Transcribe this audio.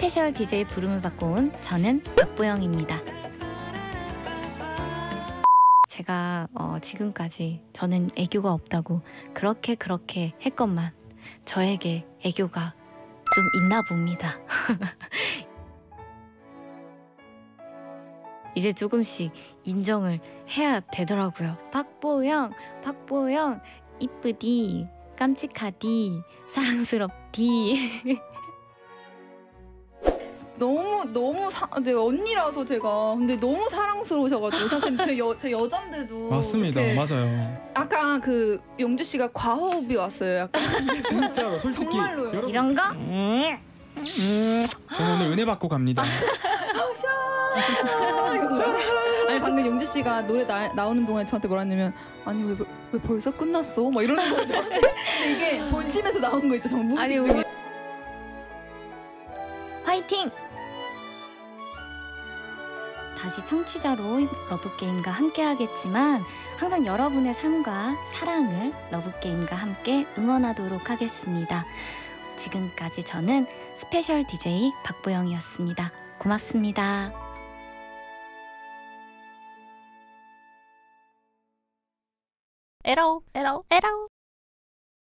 스페셜 DJ 부름을 받고 온 저는 박보영입니다. 제가 지금까지 저는 애교가 없다고 그렇게 했건만 저에게 애교가 좀 있나 봅니다. 이제 조금씩 인정을 해야 되더라고요. 박보영 이쁘디, 깜찍하디, 사랑스럽디. 네, 언니라서 제가 근데 너무 사랑스러우셔가지고 사실 제 여잔데도 맞습니다. 이렇게 맞아요. 아까 그 용주 씨가 과호흡이 왔어요. 약간 진짜로 솔직히 정말로요. 여러분, 이런 거? 저는 오늘 은혜 받고 갑니다. 아니 방금 용주 씨가 노래 나오는 동안 저한테 뭐라 했냐면 아니 왜 벌써 끝났어? 막 이러는 거예요. 근데 이게 본심에서 나온 거 있죠. 정말 아니, 무의식 중에. 화이팅! 다시 청취자로 러브게임과 함께 하겠지만 항상 여러분의 삶과 사랑을 러브게임과 함께 응원하도록 하겠습니다. 지금까지 저는 스페셜 DJ 박보영이었습니다. 고맙습니다. 에라오.